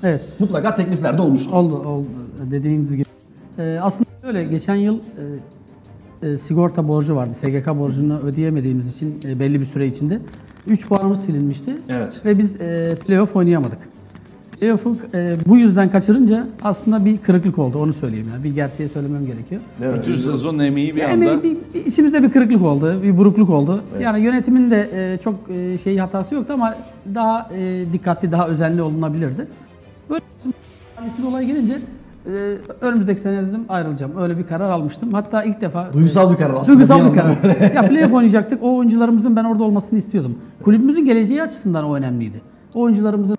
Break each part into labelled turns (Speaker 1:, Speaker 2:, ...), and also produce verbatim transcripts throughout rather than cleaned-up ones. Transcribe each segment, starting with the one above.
Speaker 1: Evet.
Speaker 2: Mutlaka teklifler de olmuştur.
Speaker 1: Oldu, oldu dediğiniz gibi. Ee, aslında öyle geçen yıl e, e, sigorta borcu vardı. S G K borcunu ödeyemediğimiz için e, belli bir süre içinde üç puanımız silinmişti.
Speaker 2: Evet.
Speaker 1: Ve biz e, playoff oynayamadık. Playoff'u e, bu yüzden kaçırınca aslında bir kırıklık oldu, onu söyleyeyim yani. Bir gerçeği söylemem gerekiyor.
Speaker 2: Evet.
Speaker 3: Bütün sezon emeği bir
Speaker 1: Yani
Speaker 3: anda...
Speaker 1: bir, bir, içimizde bir kırıklık oldu, bir burukluk oldu.
Speaker 2: Evet.
Speaker 1: Yani yönetimin de e, çok e, şey hatası yoktu ama daha e, dikkatli, daha özenli olunabilirdi. Böyle bir olay gelince e, önümüzdeki sene dedim ayrılacağım. Öyle bir karar almıştım. Hatta ilk defa...
Speaker 2: Duygusal bir karar aslında.
Speaker 1: Duygusal bir,
Speaker 2: bir
Speaker 1: karar. Ya playoff oynayacaktık. O oyuncularımızın ben orada olmasını istiyordum. Evet. Kulübümüzün geleceği açısından o önemliydi. O oyuncularımızın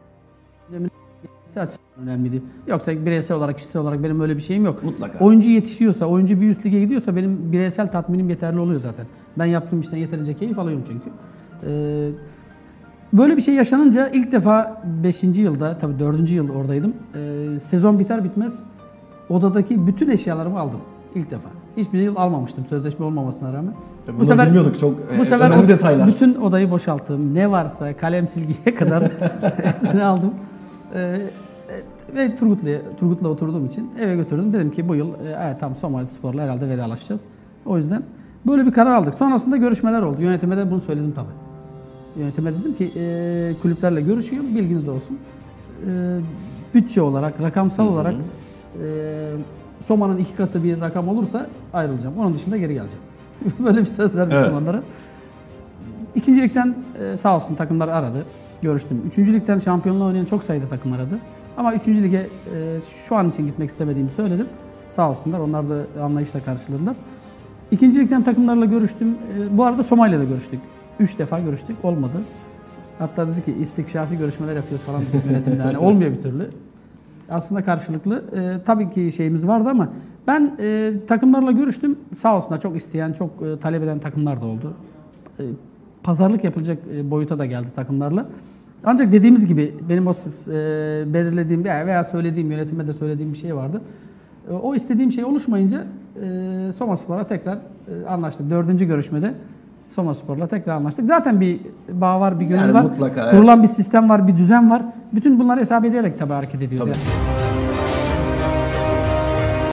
Speaker 1: açısından önemliydi. Yoksa bireysel olarak, kişisel olarak benim öyle bir şeyim yok.
Speaker 2: Mutlaka.
Speaker 1: Oyuncu yetişiyorsa, oyuncu bir üst lige gidiyorsa benim bireysel tatminim yeterli oluyor zaten. Ben yaptığım işten yeterince keyif alıyorum çünkü. Ee, böyle bir şey yaşanınca ilk defa beşinci yılda, tabii dördüncü yıl oradaydım. Ee, sezon biter bitmez odadaki bütün eşyalarımı aldım ilk defa. Hiçbir yıl almamıştım sözleşme olmamasına rağmen.
Speaker 2: Tabii bu sefer bilmiyorduk, çok
Speaker 1: bu
Speaker 2: e,
Speaker 1: sefer
Speaker 2: önemli
Speaker 1: o,
Speaker 2: detaylar.
Speaker 1: Bütün odayı boşalttım. Ne varsa kalem silgiye kadar hepsini aldım. Ee, ve Turgut'la Turgut'la oturduğum için eve götürdüm. Dedim ki bu yıl e, evet, tam Somali Spor'la herhalde vedalaşacağız. O yüzden böyle bir karar aldık. Sonrasında görüşmeler oldu. Yönetime de bunu söyledim tabii. Yönetime dedim ki e, kulüplerle görüşüyorum, bilginiz olsun. E, bütçe olarak, rakamsal
Speaker 2: Hı hı.
Speaker 1: olarak e, Soma'nın iki katı bir rakam olursa ayrılacağım. Onun dışında geri geleceğim. Böyle bir söz vermiştim
Speaker 2: Evet.
Speaker 1: onlara. İkincilikten e, sağ olsun takımlar aradı. Görüştüm. Üçüncülükten şampiyonluğa oynayan çok sayıda takım aradı. Ama üçüncü lige e, şu an için gitmek istemediğimi söyledim. Sağ olsunlar. Onlar da anlayışla karşıladılar. İkincilikten takımlarla görüştüm. E, bu arada Somali'yle görüştük. Üç defa görüştük. Olmadı. Hatta dedi ki istikşafi görüşmeler yapıyoruz falan yönetimde. Yani olmuyor bir türlü. Aslında karşılıklı. E, tabii ki şeyimiz vardı ama ben e, takımlarla görüştüm. Sağ olsunlar, çok isteyen, çok e, talep eden takımlar da oldu. E, pazarlık yapılacak e, boyuta da geldi takımlarla. Ancak dediğimiz gibi benim o e, belirlediğim veya söylediğim, yönetime de söylediğim bir şey vardı. E, o istediğim şey oluşmayınca e, Somaspor'a tekrar e, anlaştık. Dördüncü görüşmede Somaspor'la tekrar anlaştık. Zaten bir bağ var, bir gönül
Speaker 2: Yani
Speaker 1: var.
Speaker 2: mutlaka, evet.
Speaker 1: Kurulan bir sistem var, bir düzen var. Bütün bunları hesap ederek tabii hareket ediyoruz.
Speaker 2: Tabii.
Speaker 1: Yani.